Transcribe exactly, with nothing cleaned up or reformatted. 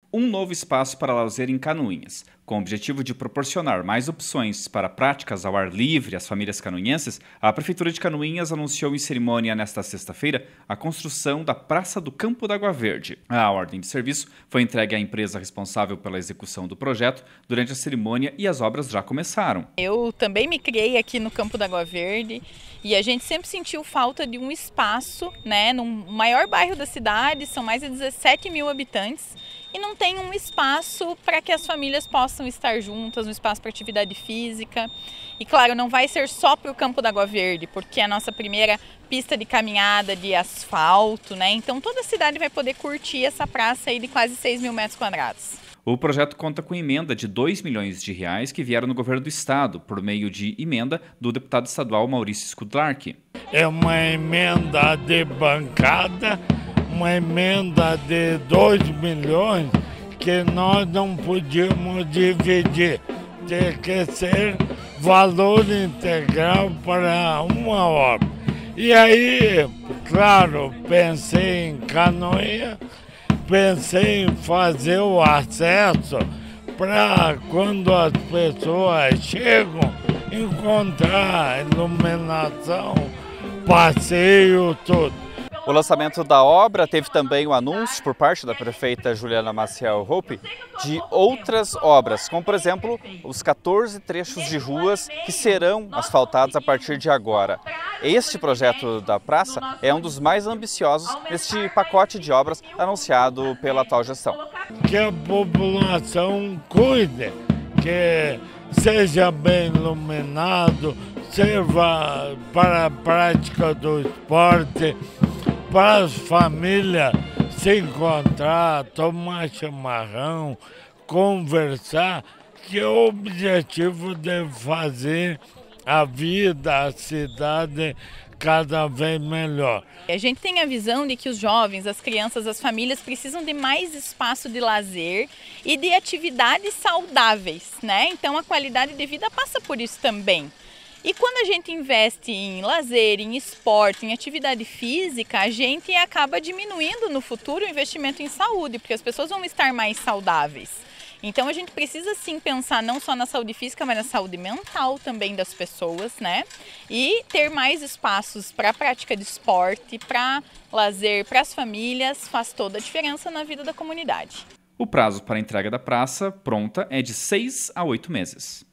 Um novo espaço para lazer em Canoinhas. Com o objetivo de proporcionar mais opções para práticas ao ar livre às famílias canoinhenses, a Prefeitura de Canoinhas anunciou em cerimônia nesta sexta-feira a construção da Praça do Campo da Água Verde. A ordem de serviço foi entregue à empresa responsável pela execução do projeto durante a cerimônia e as obras já começaram. Eu também me criei aqui no Campo da Água Verde e a gente sempre sentiu falta de um espaço, né, no maior bairro da cidade, são mais de dezessete mil habitantes, e não tem um espaço para que as famílias possam estar juntas, um espaço para atividade física. E claro, não vai ser só para o Campo da Água Verde, porque é a nossa primeira pista de caminhada de asfalto, né? Então toda a cidade vai poder curtir essa praça aí de quase seis mil metros quadrados. O projeto conta com emenda de dois milhões de reais que vieram no governo do estado, por meio de emenda do deputado estadual Maurício Skudlark. É uma emenda de bancada, uma emenda de dois milhões que nós não podíamos dividir. Tem que ser valor integral para uma obra. E aí, claro, pensei em Canoinhas, pensei em fazer o acesso para quando as pessoas chegam encontrar iluminação, passeio, tudo. O lançamento da obra teve também o anúncio por parte da prefeita Juliana Maciel Hope de outras obras, como por exemplo os quatorze trechos de ruas que serão asfaltados a partir de agora. Este projeto da praça é um dos mais ambiciosos neste pacote de obras anunciado pela atual gestão. Que a população cuide, que seja bem iluminado, sirva para a prática do esporte, para as famílias se encontrar, tomar chimarrão, conversar, que é o objetivo de fazer a vida, a cidade cada vez melhor. A gente tem a visão de que os jovens, as crianças, as famílias precisam de mais espaço de lazer e de atividades saudáveis, né? Então a qualidade de vida passa por isso também. E quando a gente investe em lazer, em esporte, em atividade física, a gente acaba diminuindo no futuro o investimento em saúde, porque as pessoas vão estar mais saudáveis. Então a gente precisa sim pensar não só na saúde física, mas na saúde mental também das pessoas, né? E ter mais espaços para a prática de esporte, para lazer, para as famílias, faz toda a diferença na vida da comunidade. O prazo para a entrega da praça pronta é de seis a oito meses.